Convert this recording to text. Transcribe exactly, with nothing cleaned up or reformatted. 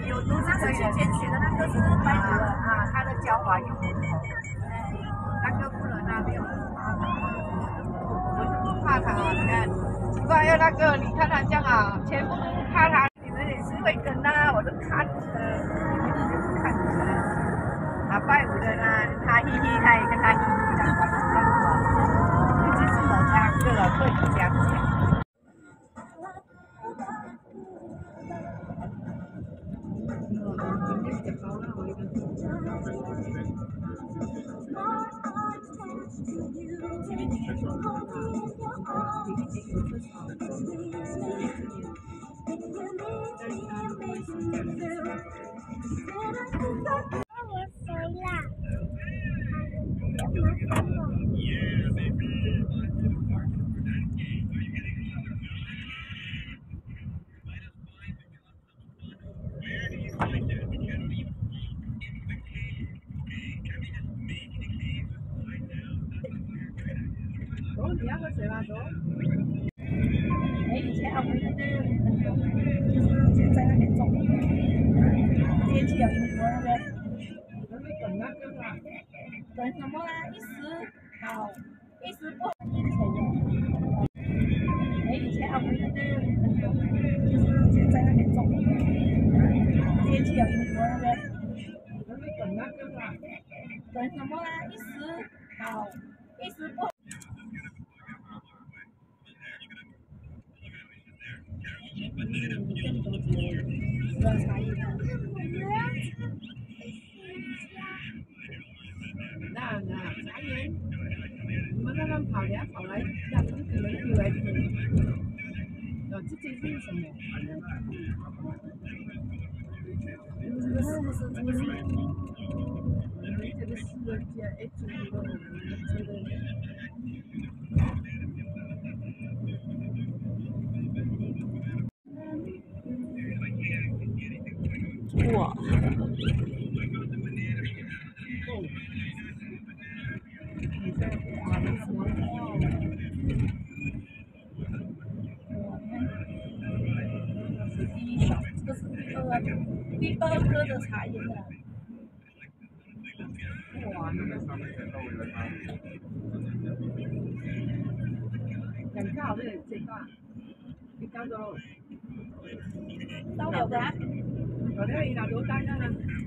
有都是可以的。 捡取的那个是白骨的啊，它的脚法又不同。那个不能啊，没有人怕它，我就不怕它。你看，不然要那个，你看它这样啊，全部都不怕它。你们也是会跟啊，我都看着，看着。啊，拜五的呢，他嘻嘻，他也跟他嘻嘻的，反正这样子哦。这是我家个了，会这样讲。 走，你要喝水吗？走。 哎，以前我们那个朋友就是在那边种，天气有阴波那边。 那你等那个啦。 等什么啦？一时好，一时不好。哎，以前我们那个朋友就是在那边种，天气有阴波那边。 那你等那个啦。 等什么啦？一时好，一时不好。 更多节的茶叶蛋。 那那茶叶，你们慢慢跑，等下跑来让那个人以为是。哦，这这是什么？这个是不是这个是？这个是叫哎，这个这个。 哇！第一小，这个是第二第二颗的茶叶蛋。 哇，那个人家好像这个，你搞到， 到了的啊！ 我这里拿多单呢。